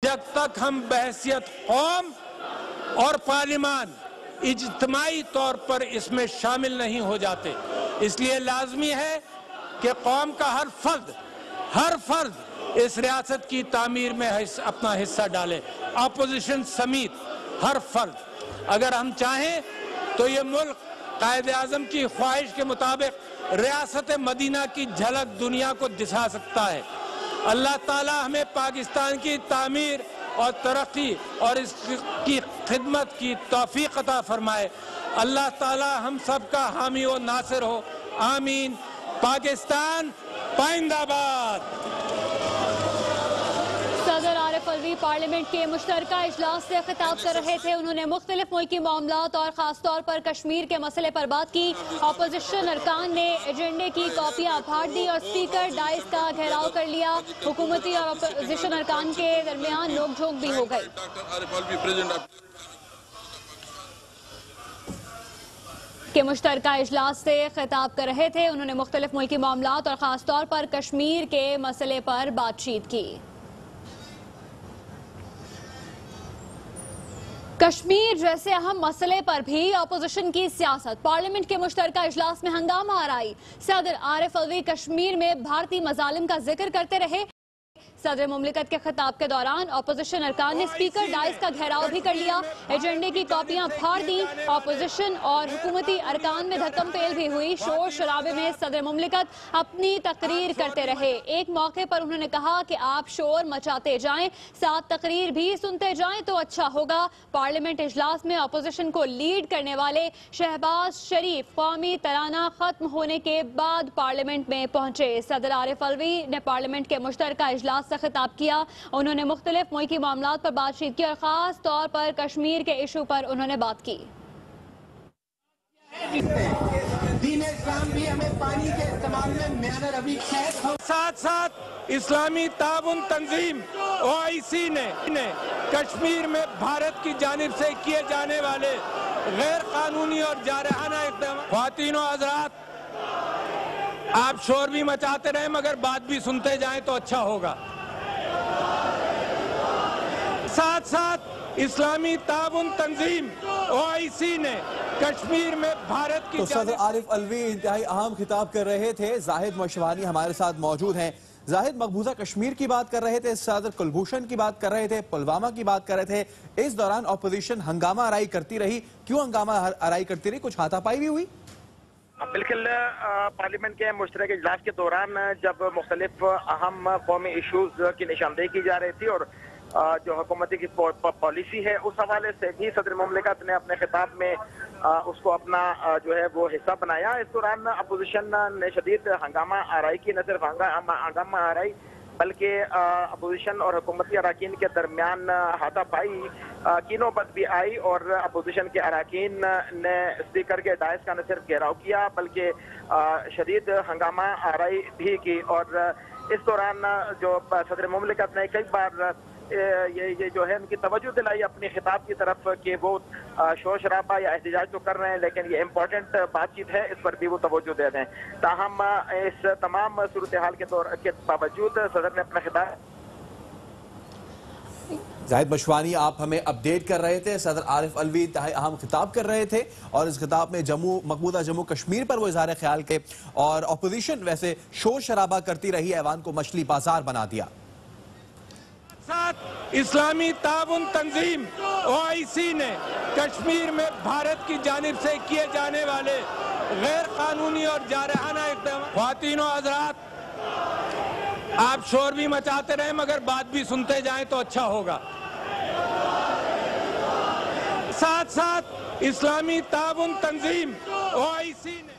जब तक हम बहसियत कौम और पार्लिमान इज्तिमाई तौर पर इसमें शामिल नहीं हो जाते। इसलिए लाजमी है कि कौम का हर फर्द इस रियासत की तामीर में अपना हिस्सा डाले, अपोजिशन समेत हर फर्द। अगर हम चाहें तो ये मुल्क कायदे आज़म की ख्वाहिश के मुताबिक रियासत मदीना की झलक दुनिया को दिखा सकता है। अल्लाह ताला हमें पाकिस्तान की तामीर और तरक्की और इसकी खिदमत की तौफीक अता फरमाए। अल्लाह ताला हम सब का हामी और नासिर हो, आमीन। पाकिस्तान पाइंदाबाद। सदर आरिफ अलवी पार्लियामेंट के मुश्तरका इजलास से खिताब कर रहे थे। उन्होंने मुख्तलिफ मुल्की मामलात और ख़ास तौर पर कश्मीर के मसले पर बात की। अपोजिशन अरकान ने एजेंडे की कॉपियां फाड़ दी और स्पीकर डाइस का घेराव कर लिया। हुकूमती और अपोजिशन अरकान के दरमियान नोक-झोंक भी हो गई। के मुश्तरका इजलास से खिताब कर रहे थे। उन्होंने मुख्तलिफ मुल्की मामलात और ख़ास तौर पर कश्मीर के मसले पर बातचीत की। कश्मीर जैसे अहम मसले पर भी अपोजिशन की सियासत। पार्लियामेंट के मुश्तरका इजलास में हंगामा आराई। सदर आरिफ अलवी कश्मीर में भारतीय मजालिम का जिक्र करते रहे। सदर मुमलिकत के खिताब के दौरान अपोजिशन अरकान ने स्पीकर डाइस का घेराव भी कर लिया। एजेंडे की कॉपियां फाड़ दी। अपोजिशन और हुकूमती अरकान में धक्कम पेल भी हुई। शोर शराबे में सदर मुमलिकत अपनी तकरीर करते रहे। एक मौके पर उन्होंने कहा कि आप शोर मचाते जाएं, साथ तकरीर भी सुनते जाएं तो अच्छा होगा। पार्लियामेंट इजलास में अपोजिशन को लीड करने वाले शहबाज शरीफ कौमी तराना खत्म होने के बाद पार्लियामेंट में पहुंचे। सदर आरिफ अलवी ने पार्लियामेंट के मुश्तरका इजलास से खिताब किया। उन्होंने मुख्तलिफ मुल्की मामलात पर बातचीत की और खास तौर पर कश्मीर के इशू पर उन्होंने बात की। दीन इस्लाम भी हमें पानी के इस्तेमाल में साथ साथ इस्लामी ताउन तंजीम OIC ने कश्मीर में भारत की जानिब से किए जाने वाले गैर कानूनी और जारहाना इक़दाम। ख्वातीनो हज़रात, आप शोर भी मचाते रहे मगर बात भी सुनते जाएं तो अच्छा होगा। साथ साथ इस्लामी ताउन तंजीम OIC ने कश्मीर में भारत की। तो सदर आरिफ अलवी इंतहाई अहम खिताब कर रहे थे। जाहिद मशवानी हमारे साथ मौजूद हैं। जाहिद, मकबूजा कश्मीर की बात कर रहे थे, सदर कुलभूषण की बात कर रहे थे, पुलवामा की बात कर रहे थे। इस दौरान अपोजिशन हंगामा आराई करती रही। क्यों हंगामा आराई करती रही? कुछ हाथापाई भी हुई? बिल्कुल। पार्लियामेंट के मुश्तरक इजलास के दौरान जब मुख्तलिफ अहम कौमी इशूज की निशानदेही की जा रही थी और जो हुकूमती की पॉलिसी है उस हवाले से भी सदर मुमलिकत ने अपने खिताब में उसको अपना जो है वो हिस्सा बनाया। इस दौरान अपोजिशन ने शदीद हंगामा आराई की। न सिर्फ हंगामा आराई बल्कि अपोजिशन और हुकूमती अराकीन के दरमियान हाथापाई की नौबत भी आई और अपोजिशन के अराकीन ने स्पीकर के डाइस का न सिर्फ घेराव किया बल्कि शदीद हंगामा आराई भी की। और इस दौरान जो सदर मुमलिकत ने कई बार ये जो है उनकी तवज्जो दिलाई अपने खिताब की तरफ कि वो शोर शराबा या एहतजाज तो कर रहे हैं लेकिन ये इम्पोर्टेंट बातचीत है, इस पर भी वो तवज्जो दे दें। ताहम इस तमाम सूरत हाल के बावजूद सदर ने अपना खिताब। जाहिद मशवानी, आप हमें अपडेट कर रहे थे। सदर आरिफ अलवी इंतहाई अहम खिताब कर रहे थे और इस खिताब में मकबूजा जम्मू कश्मीर पर वो इजहार ख्याल के और अपोजिशन वैसे शोर शराबा करती रही, ऐवान को मछली बाजार बना दिया। साथ इस्लामी ताउन तंजीम OIC ने कश्मीर में भारत की जानिब से किए जाने वाले गैर कानूनी और जारहाना इक़दाम। ख्वातीनो हज़रात, आप शोर भी मचाते रहे मगर बात भी सुनते जाएं तो अच्छा होगा। साथ साथ इस्लामी ताउन तंजीम OIC ने